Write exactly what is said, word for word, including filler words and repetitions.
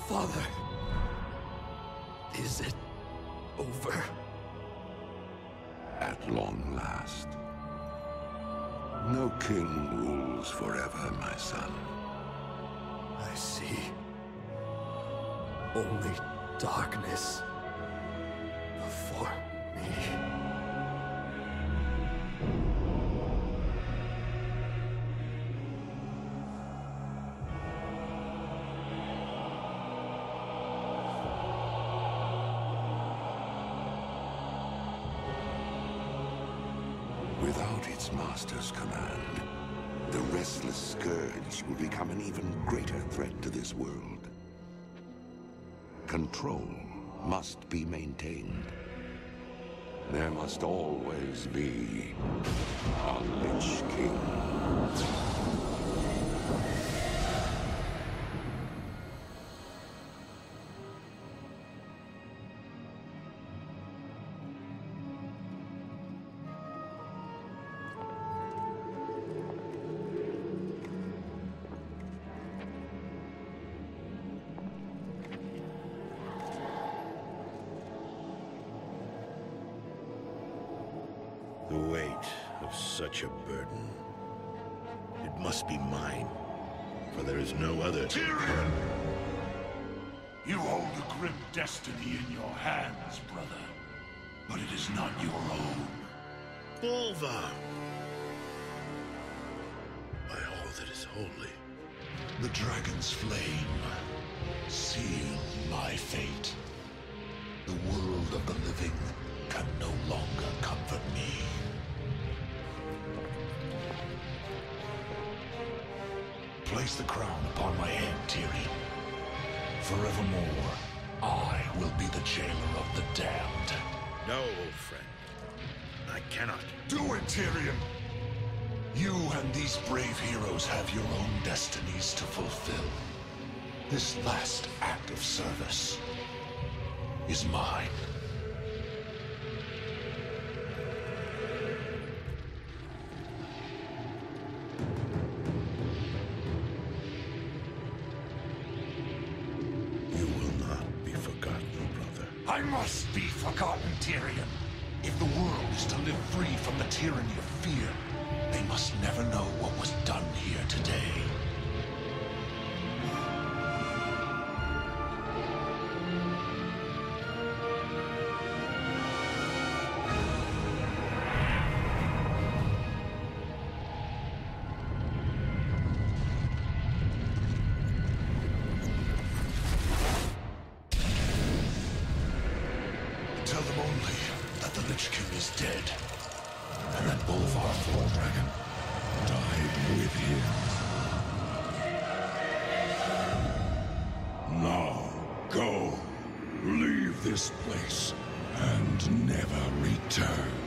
Father, is it over? At long last. No king rules forever, my son. I see. Only darkness before me. Without its master's command, the restless scourge will become an even greater threat to this world. Control must be maintained. There must always be a Lich King. The weight of such a burden. It must be mine, for there is no other. Tyrion! You hold a grim destiny in your hands, brother. But it is not your own. Bolvar! By all that is holy. The dragon's flame seal my fate. The world of the living can no longer comfort me. Place the crown upon my head, Tyrion. Forevermore, I will be the jailer of the damned. No, old friend. I cannot. Do it, Tyrion! You and these brave heroes have your own destinies to fulfill. This last act of service is mine. I must be forgotten, Tyrion. If the world is to live free from the tyranny of fear, they must never know what was done here today. Tell them only that the Lich King is dead, and that Bolvar Fordragon died with him. Now, go. Leave this place and never return.